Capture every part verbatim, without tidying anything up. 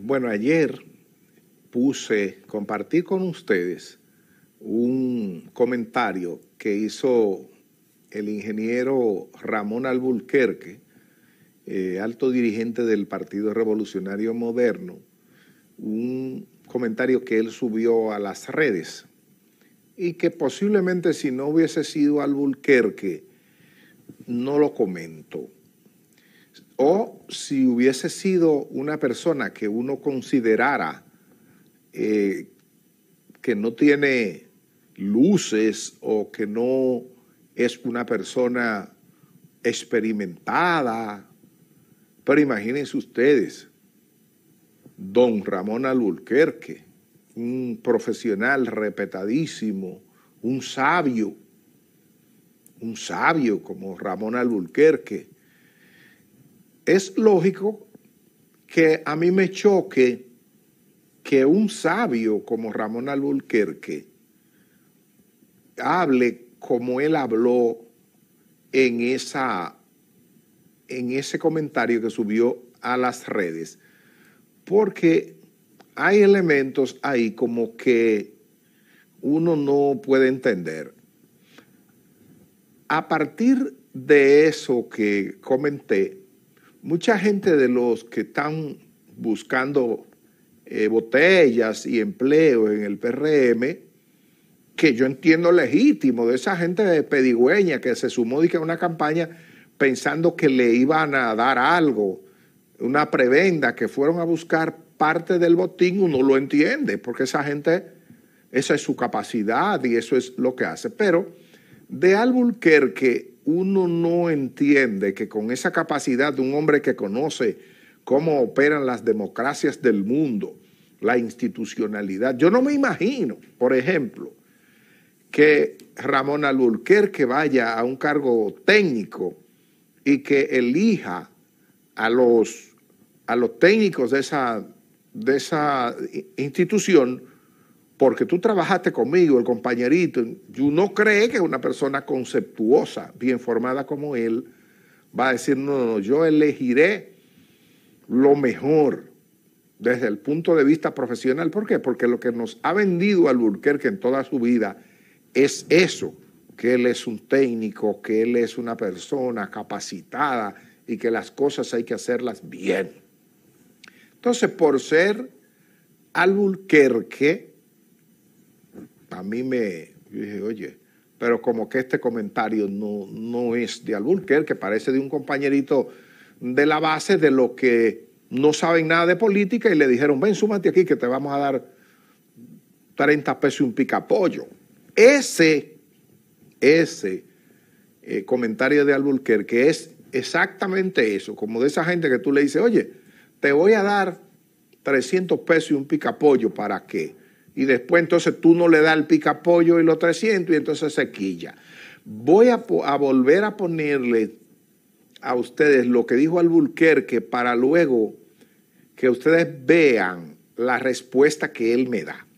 Bueno, ayer puse, compartí con ustedes un comentario que hizo el ingeniero Ramón Alburquerque, eh, alto dirigente del Partido Revolucionario Moderno, un comentario que él subió a las redes y que posiblemente si no hubiese sido Alburquerque no lo comento. O si hubiese sido una persona que uno considerara eh, que no tiene luces o que no es una persona experimentada. Pero imagínense ustedes, don Ramón Alburquerque, un profesional respetadísimo, un sabio, un sabio como Ramón Alburquerque. Es lógico que a mí me choque que un sabio como Ramón Alburquerque hable como él habló en, esa, en ese comentario que subió a las redes, porque hay elementos ahí como que uno no puede entender. A partir de eso que comenté, mucha gente de los que están buscando eh, botellas y empleo en el P R M, que yo entiendo legítimo, de esa gente de pedigüeña que se sumó a una campaña pensando que le iban a dar algo, una prebenda, que fueron a buscar parte del botín, uno lo entiende, porque esa gente, esa es su capacidad y eso es lo que hace. Pero de Alburquerque uno no entiende que con esa capacidad de un hombre que conoce cómo operan las democracias del mundo, la institucionalidad, yo no me imagino, por ejemplo, que Ramón Alburquerque vaya a un cargo técnico y que elija a los, a los técnicos de esa, de esa institución porque tú trabajaste conmigo, el compañerito. Yo no cree que una persona conceptuosa, bien formada como él, va a decir, no, no, no, yo elegiré lo mejor desde el punto de vista profesional. ¿Por qué? Porque lo que nos ha vendido Alburquerque en toda su vida es eso, que él es un técnico, que él es una persona capacitada y que las cosas hay que hacerlas bien. Entonces, por ser Alburquerque, a mí me yo dije, oye, pero como que este comentario no, no es de Alburquerque, parece de un compañerito de la base de los que no saben nada de política y le dijeron, ven, súmate aquí que te vamos a dar treinta pesos y un picapollo. Ese, ese eh, comentario de Alburquerque es exactamente eso, como de esa gente que tú le dices, oye, te voy a dar trescientos pesos y un picapollo, ¿para qué? Y después entonces tú no le das el picapollo y los trescientos y entonces se quilla. Voy a, a volver a ponerle a ustedes lo que dijo Alburquerque para luego que ustedes vean la respuesta que él me da.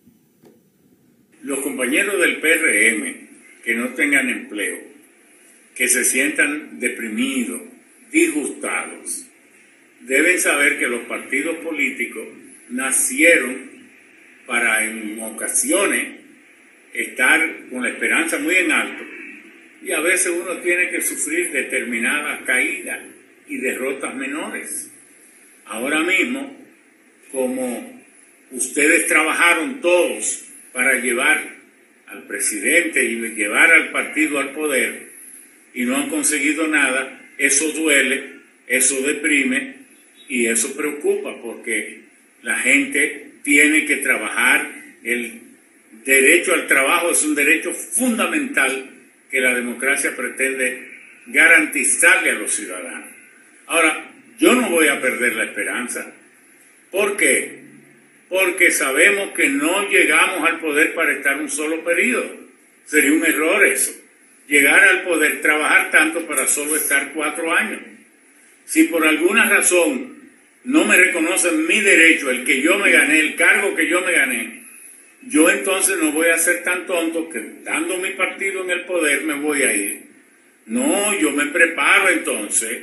Los compañeros del P R M que no tengan empleo, que se sientan deprimidos, disgustados, deben saber que los partidos políticos nacieron para en ocasiones estar con la esperanza muy en alto y a veces uno tiene que sufrir determinadas caídas y derrotas menores. Ahora mismo, como ustedes trabajaron todos para llevar al presidente y llevar al partido al poder y no han conseguido nada, eso duele, eso deprime y eso preocupa porque la gente tiene que trabajar. El derecho al trabajo es un derecho fundamental que la democracia pretende garantizarle a los ciudadanos. Ahora, yo no voy a perder la esperanza. ¿Por qué? Porque sabemos que no llegamos al poder para estar un solo periodo. Sería un error eso. Llegar al poder, trabajar tanto para solo estar cuatro años. Si por alguna razón no me reconocen mi derecho, el que yo me gané, el cargo que yo me gané, yo entonces no voy a ser tan tonto que dando mi partido en el poder me voy a ir. No, yo me preparo entonces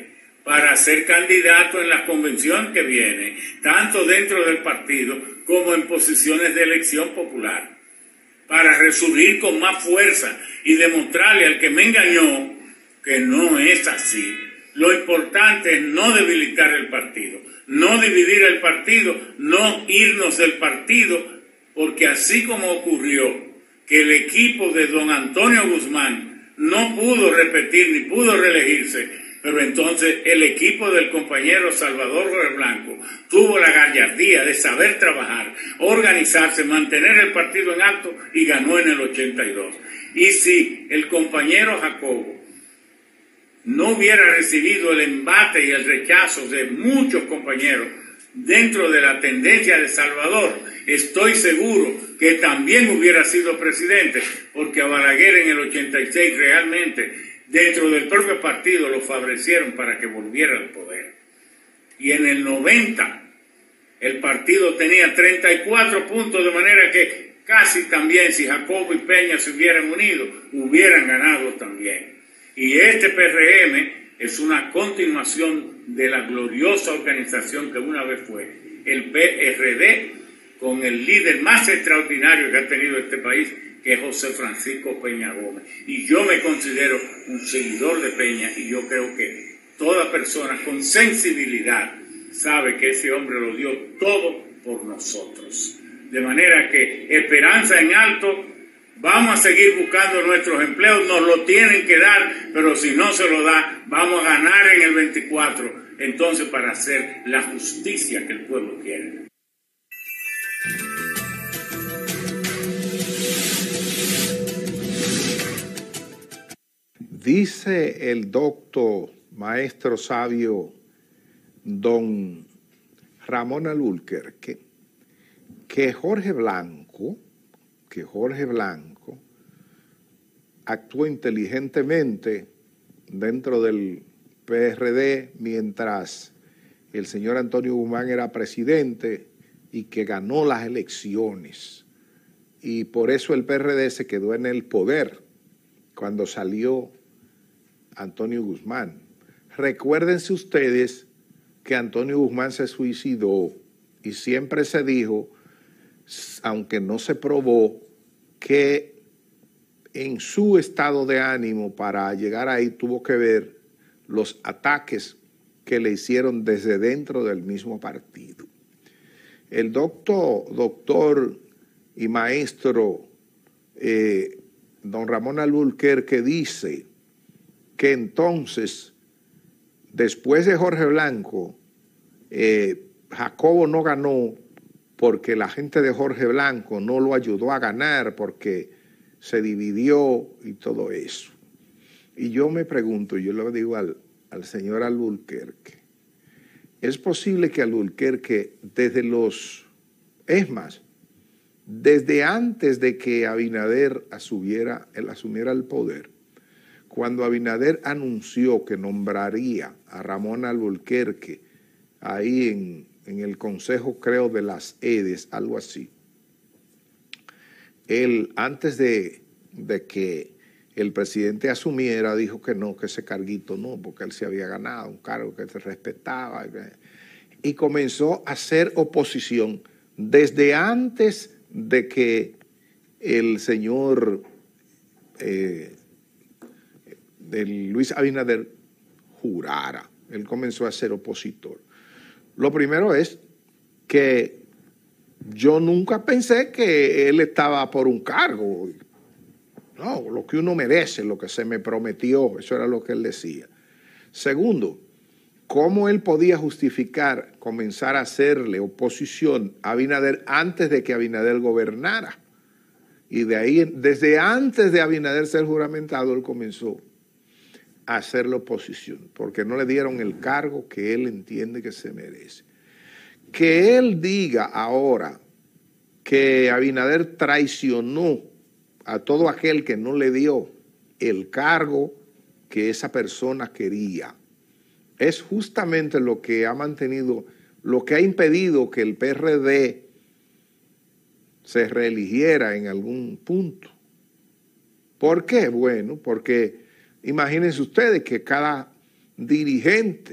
para ser candidato en la convención que viene, tanto dentro del partido como en posiciones de elección popular, para resurgir con más fuerza y demostrarle al que me engañó que no es así. Lo importante es no debilitar el partido, no dividir el partido, no irnos del partido, porque así como ocurrió que el equipo de don Antonio Guzmán no pudo repetir ni pudo reelegirse, pero entonces el equipo del compañero Salvador Jorge Blanco tuvo la gallardía de saber trabajar, organizarse, mantener el partido en alto y ganó en el ochenta y dos. Y si el compañero Jacobo no hubiera recibido el embate y el rechazo de muchos compañeros dentro de la tendencia de Salvador, estoy seguro que también hubiera sido presidente, porque a Balaguer en el ochenta y seis realmente dentro del propio partido lo favorecieron para que volviera al poder. Y en el noventa el partido tenía treinta y cuatro puntos, de manera que casi también si Jacobo y Peña se hubieran unido, hubieran ganado también. Y este P R M es una continuación de la gloriosa organización que una vez fue el P R D, con el líder más extraordinario que ha tenido este país, que es José Francisco Peña Gómez. Y yo me considero un seguidor de Peña, y yo creo que toda persona con sensibilidad sabe que ese hombre lo dio todo por nosotros. De manera que esperanza en alto, vamos a seguir buscando nuestros empleos, nos lo tienen que dar, pero si no se lo da, vamos a ganar en el veinticuatro, entonces para hacer la justicia que el pueblo quiere. Dice el doctor, maestro sabio, don Ramón Alburquerque, que Jorge Blanco, que Jorge Blanco actuó inteligentemente dentro del P R D mientras el señor Antonio Guzmán era presidente y que ganó las elecciones. Y por eso el P R D se quedó en el poder cuando salió Antonio Guzmán. Recuérdense ustedes que Antonio Guzmán se suicidó y siempre se dijo, aunque no se probó, que en su estado de ánimo para llegar ahí tuvo que ver los ataques que le hicieron desde dentro del mismo partido. El doctor, doctor y maestro eh, don Ramón Alburquerque dice que entonces, después de Jorge Blanco, eh, Jacobo no ganó porque la gente de Jorge Blanco no lo ayudó a ganar, porque se dividió y todo eso. Y yo me pregunto, yo le digo al, al señor Alburquerque, ¿es posible que Alburquerque desde los, es más, desde antes de que Abinader asumiera, él asumiera el poder, cuando Abinader anunció que nombraría a Ramón Alburquerque ahí en, en el Consejo, creo, de las Edes, algo así, él, antes de, de que el presidente asumiera, dijo que no, que ese carguito no, porque él se había ganado un cargo que se respetaba, y comenzó a hacer oposición desde antes de que el señor eh, de Luis Abinader jurara. Él comenzó a ser opositor. Lo primero es que yo nunca pensé que él estaba por un cargo. No, lo que uno merece, lo que se me prometió, eso era lo que él decía. Segundo, ¿cómo él podía justificar comenzar a hacerle oposición a Abinader antes de que Abinader gobernara? Y de ahí, desde antes de Abinader ser juramentado, él comenzó a hacerle oposición, porque no le dieron el cargo que él entiende que se merece. Que él diga ahora que Abinader traicionó a todo aquel que no le dio el cargo que esa persona quería, es justamente lo que ha mantenido, lo que ha impedido que el P R D se reeligiera en algún punto. ¿Por qué? Bueno, porque imagínense ustedes que cada dirigente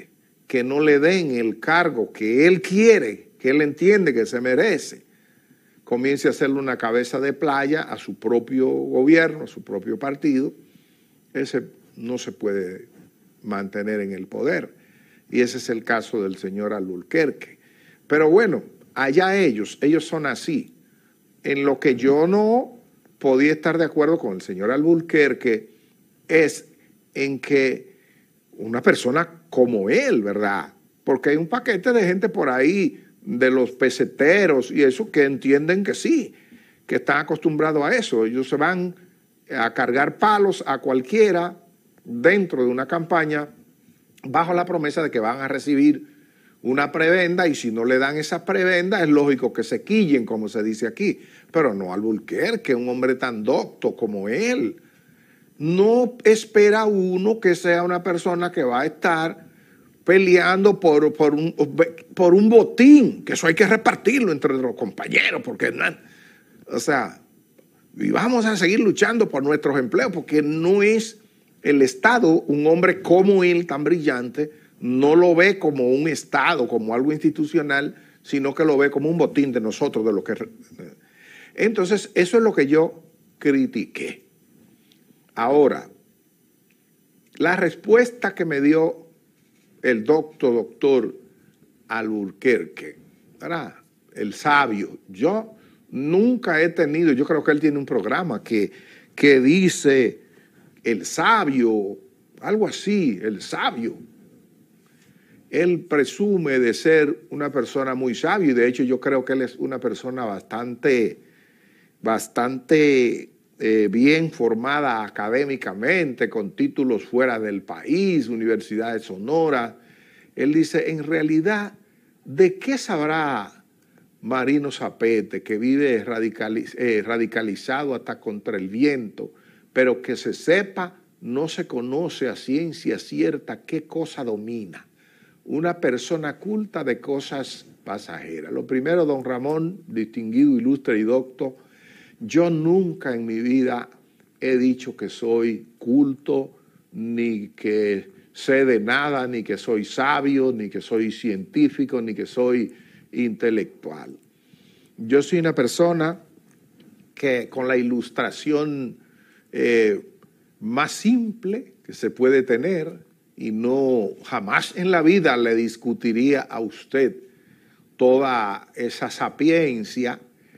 que no le den el cargo que él quiere, que él entiende que se merece, comience a hacerle una cabeza de playa a su propio gobierno, a su propio partido, ese no se puede mantener en el poder. Y ese es el caso del señor Alburquerque. Pero bueno, allá ellos, ellos son así. En lo que yo no podía estar de acuerdo con el señor Alburquerque es en que una persona como él, ¿verdad? Porque hay un paquete de gente por ahí, de los peseteros y eso, que entienden que sí, que están acostumbrados a eso. Ellos se van a cargar palos a cualquiera dentro de una campaña bajo la promesa de que van a recibir una prebenda, y si no le dan esa prebenda es lógico que se quillen, como se dice aquí. Pero no Alburquerque, un hombre tan docto como él. No espera uno que sea una persona que va a estar peleando por, por, un, por un botín, que eso hay que repartirlo entre los compañeros, porque no, o sea, y vamos a seguir luchando por nuestros empleos, porque no es el Estado, un hombre como él, tan brillante, no lo ve como un Estado, como algo institucional, sino que lo ve como un botín de nosotros, de lo que... Entonces, eso es lo que yo critiqué. Ahora, la respuesta que me dio el doctor, doctor Alburquerque, ¿verdad? El sabio, yo nunca he tenido, yo creo que él tiene un programa que, que dice el sabio, algo así, el sabio. Él presume de ser una persona muy sabia, y de hecho yo creo que él es una persona bastante, bastante eh, bien formada académicamente, con títulos fuera del país, universidades sonoras. Él dice, en realidad, ¿de qué sabrá Marino Zapete, que vive radicaliz eh, radicalizado hasta contra el viento, pero que se sepa, no se conoce a ciencia cierta qué cosa domina? Una persona culta de cosas pasajeras. Lo primero, don Ramón, distinguido, ilustre y docto, yo nunca en mi vida he dicho que soy culto, ni que sé de nada, ni que soy sabio, ni que soy científico, ni que soy intelectual. Yo soy una persona que con la ilustración eh, más simple que se puede tener, y no jamás en la vida le discutiría a usted toda esa sapiencia,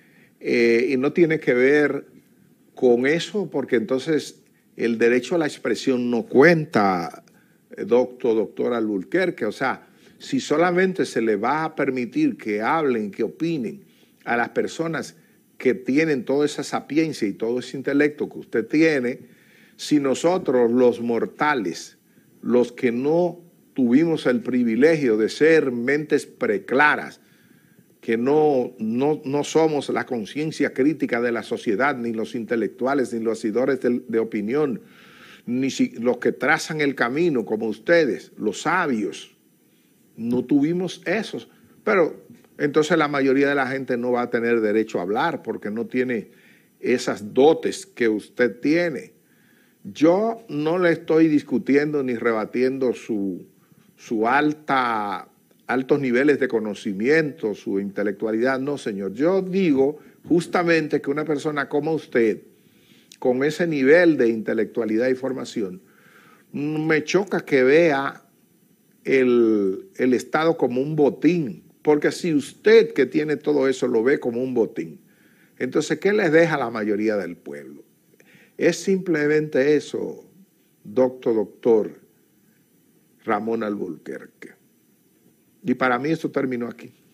eh, y no tiene que ver con eso, porque entonces el derecho a la expresión no cuenta, eh, doctor, doctor Alburquerque. O sea, si solamente se le va a permitir que hablen, que opinen a las personas que tienen toda esa sapiencia y todo ese intelecto que usted tiene, si nosotros los mortales, los que no tuvimos el privilegio de ser mentes preclaras, que no, no, no somos la conciencia crítica de la sociedad, ni los intelectuales, ni los hacedores de, de opinión, ni si, los que trazan el camino como ustedes, los sabios, no tuvimos esos. Pero entonces la mayoría de la gente no va a tener derecho a hablar porque no tiene esas dotes que usted tiene. Yo no le estoy discutiendo ni rebatiendo su, su alta, altos niveles de conocimiento, su intelectualidad, no, señor. Yo digo justamente que una persona como usted, con ese nivel de intelectualidad y formación, me choca que vea el, el Estado como un botín, porque si usted que tiene todo eso lo ve como un botín, entonces, ¿qué les deja a la mayoría del pueblo? Es simplemente eso, doctor, doctor Ramón Alburquerque. Y para mí esto terminó aquí.